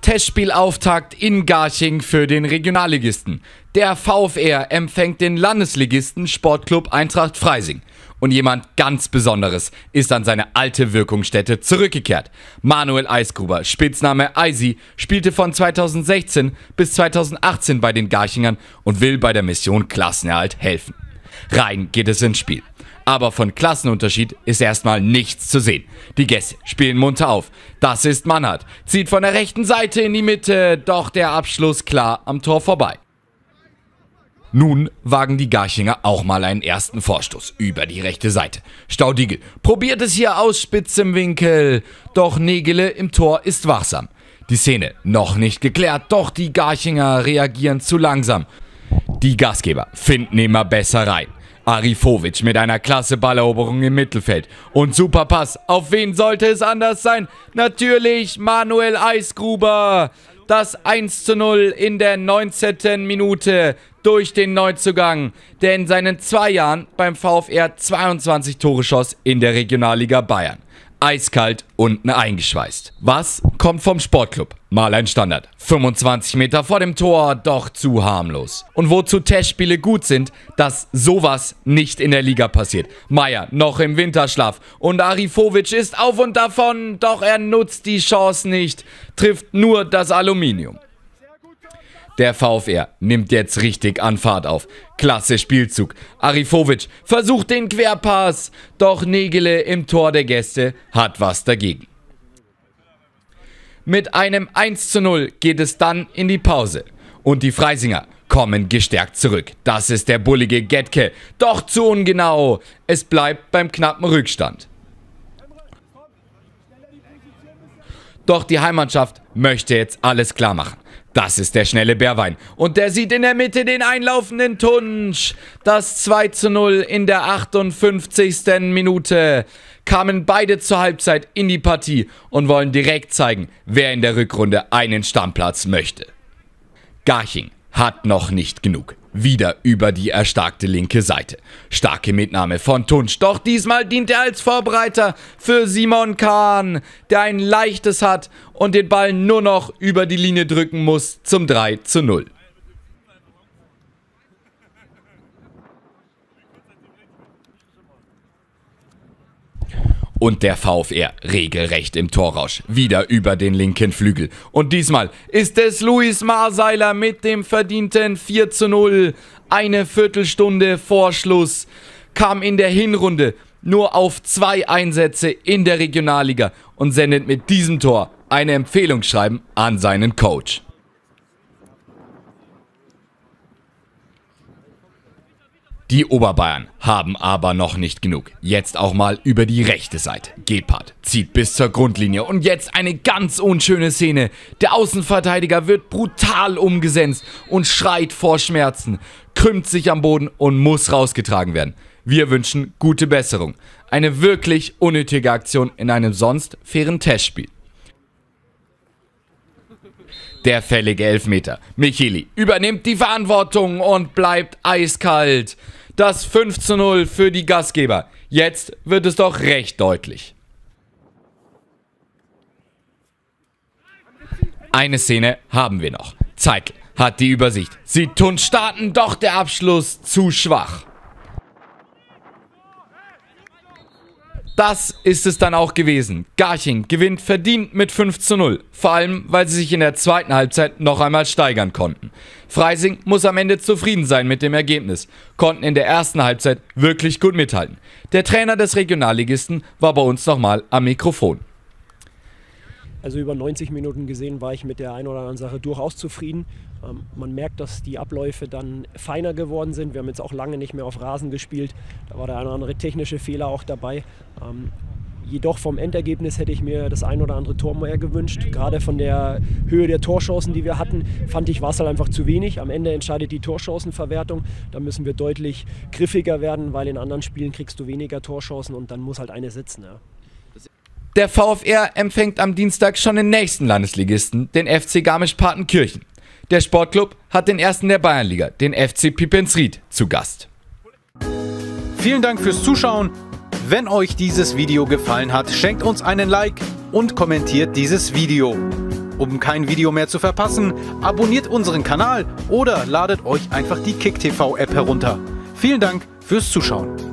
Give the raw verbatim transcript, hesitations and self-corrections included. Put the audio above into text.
Testspielauftakt in Garching für den Regionalligisten. Der VfR empfängt den Landesligisten Sportclub Eintracht Freising. Und jemand ganz Besonderes ist an seine alte Wirkungsstätte zurückgekehrt. Manuel Eisgruber, Spitzname Eisi, spielte von zweitausendsechzehn bis zweitausendachtzehn bei den Garchingern und will bei der Mission Klassenerhalt helfen. Rein geht es ins Spiel. Aber von Klassenunterschied ist erstmal nichts zu sehen. Die Gäste spielen munter auf. Das ist Mannhardt, zieht von der rechten Seite in die Mitte, doch der Abschluss klar am Tor vorbei. Nun wagen die Garchinger auch mal einen ersten Vorstoß über die rechte Seite. Staudigl probiert es hier aus spitz im Winkel, doch Nägele im Tor ist wachsam. Die Szene noch nicht geklärt, doch die Garchinger reagieren zu langsam. Die Gastgeber finden immer besser rein. Arifovic mit einer klasse Balleroberung im Mittelfeld. Und super Pass. Auf wen sollte es anders sein? Natürlich Manuel Eisgruber. Das eins zu null in der neunzehnten Minute durch den Neuzugang, der in seinen zwei Jahren beim VfR zweiundzwanzig Tore schoss in der Regionalliga Bayern. Eiskalt unten eingeschweißt. Was kommt vom Sportclub? Mal ein Standard. fünfundzwanzig Meter vor dem Tor, doch zu harmlos. Und wozu Testspiele gut sind, dass sowas nicht in der Liga passiert. Meier noch im Winterschlaf und Arifovic ist auf und davon, doch er nutzt die Chance nicht, trifft nur das Aluminium. Der VfR nimmt jetzt richtig an Fahrt auf. Klasse Spielzug. Arifovic versucht den Querpass, doch Nägele im Tor der Gäste hat was dagegen. Mit einem eins zu null geht es dann in die Pause. Und die Freisinger kommen gestärkt zurück. Das ist der bullige Getke. Doch zu ungenau. Es bleibt beim knappen Rückstand. Doch die Heimmannschaft möchte jetzt alles klar machen. Das ist der schnelle Bärwein. Und der sieht in der Mitte den einlaufenden Tunsch. Das zwei zu null in der achtundfünfzigsten Minute. Kamen beide zur Halbzeit in die Partie und wollen direkt zeigen, wer in der Rückrunde einen Stammplatz möchte. Garching hat noch nicht genug. Wieder über die erstarkte linke Seite. Starke Mitnahme von Tunsch, doch diesmal dient er als Vorbereiter für Simon Kahn, der ein leichtes hat und den Ball nur noch über die Linie drücken muss zum drei zu null. Und der VfR regelrecht im Torrausch, wieder über den linken Flügel. Und diesmal ist es Luis Marseiler mit dem verdienten vier zu null. Eine Viertelstunde vor Schluss. Kam in der Hinrunde nur auf zwei Einsätze in der Regionalliga und sendet mit diesem Tor eine Empfehlungsschreiben an seinen Coach. Die Oberbayern haben aber noch nicht genug. Jetzt auch mal über die rechte Seite. Gebhardt zieht bis zur Grundlinie und jetzt eine ganz unschöne Szene. Der Außenverteidiger wird brutal umgesetzt und schreit vor Schmerzen, krümmt sich am Boden und muss rausgetragen werden. Wir wünschen gute Besserung. Eine wirklich unnötige Aktion in einem sonst fairen Testspiel. Der fällige Elfmeter. Micheli übernimmt die Verantwortung und bleibt eiskalt. Das fünf zu null für die Gastgeber. Jetzt wird es doch recht deutlich. Eine Szene haben wir noch. Zeitl hat die Übersicht. Sieht Tunsch starten, doch der Abschluss zu schwach. Das ist es dann auch gewesen. Garching gewinnt verdient mit fünf zu null. Vor allem, weil sie sich in der zweiten Halbzeit noch einmal steigern konnten. Freising muss am Ende zufrieden sein mit dem Ergebnis. Konnten in der ersten Halbzeit wirklich gut mithalten. Der Trainer des Regionalligisten war bei uns nochmal am Mikrofon. Also über neunzig Minuten gesehen war ich mit der einen oder anderen Sache durchaus zufrieden. Ähm, man merkt, dass die Abläufe dann feiner geworden sind. Wir haben jetzt auch lange nicht mehr auf Rasen gespielt. Da war der eine oder andere technische Fehler auch dabei. Ähm, jedoch vom Endergebnis hätte ich mir das ein oder andere Tor mehr gewünscht. Gerade von der Höhe der Torchancen, die wir hatten, fand ich, war es halt einfach zu wenig. Am Ende entscheidet die Torchancenverwertung. Da müssen wir deutlich griffiger werden, weil in anderen Spielen kriegst du weniger Torchancen und dann muss halt eine sitzen. Ja. Der VfR empfängt am Dienstag schon den nächsten Landesligisten, den F C Garmisch-Partenkirchen. Der Sportclub hat den ersten der Bayernliga, den F C Pippensried, zu Gast. Vielen Dank fürs Zuschauen. Wenn euch dieses Video gefallen hat, schenkt uns einen Like und kommentiert dieses Video. Um kein Video mehr zu verpassen, abonniert unseren Kanal oder ladet euch einfach die KickTV App herunter. Vielen Dank fürs Zuschauen.